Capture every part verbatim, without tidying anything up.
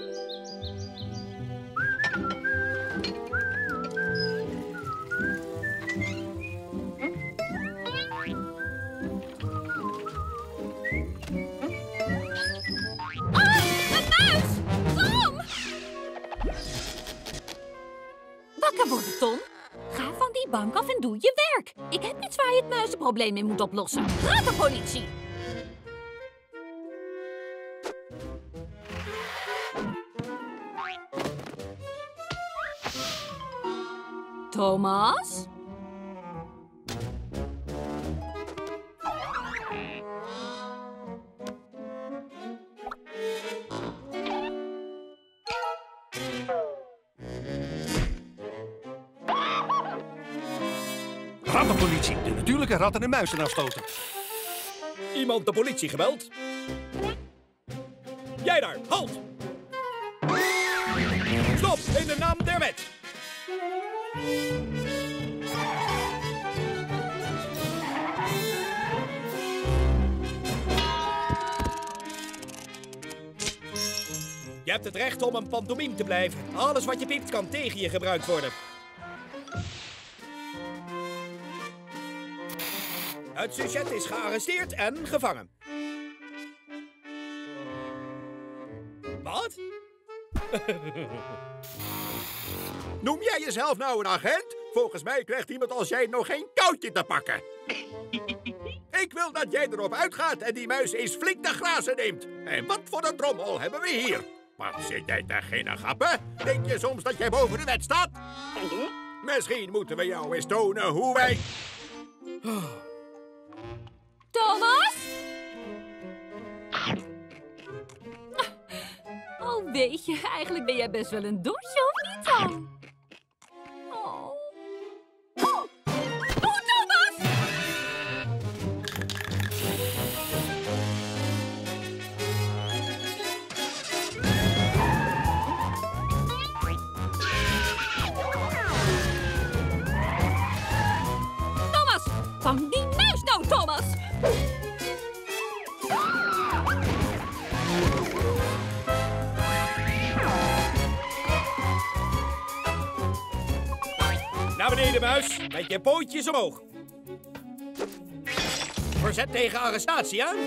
Wakker worden, Tom. Ga van die bank af en doe je werk. Ik heb iets waar je het muizenprobleem in moet oplossen. Raad de politie. Thomas? Rattenpolitie, de natuurlijke ratten en muizen afstoten. Iemand de politie gebeld? Jij daar, halt! Stop, in de naam der wet! Je hebt het recht om een pantomime te blijven. Alles wat je piept kan tegen je gebruikt worden. Het sujet is gearresteerd en gevangen. Wat? Noem jij jezelf nou een agent? Volgens mij krijgt iemand als jij nog geen koutje te pakken. Ik wil dat jij erop uitgaat en die muis eens flink de grazen neemt. En wat voor een drommel hebben we hier? Maar zit jij daar geen grappen? Denk je soms dat jij boven de wet staat? Misschien moeten we jou eens tonen hoe wij... Thomas? Oh, weet je, eigenlijk ben jij best wel een dosje, of niet dan? Oh. Oh, oh Thomas! Thomas, vang die muis nou, Thomas! Naar beneden, muis. Met je pootjes omhoog. Verzet tegen arrestatie aan.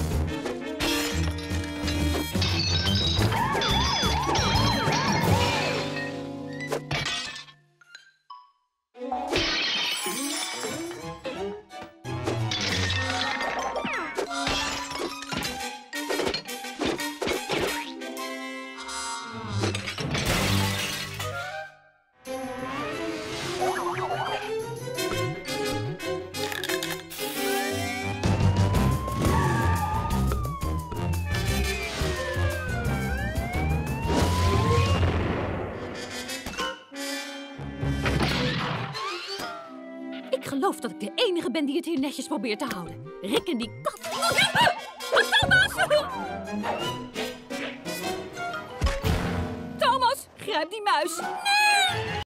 Ik geloof dat ik de enige ben die het hier netjes probeert te houden. Rick en die kat... Thomas! Thomas, grijp die muis. Nee!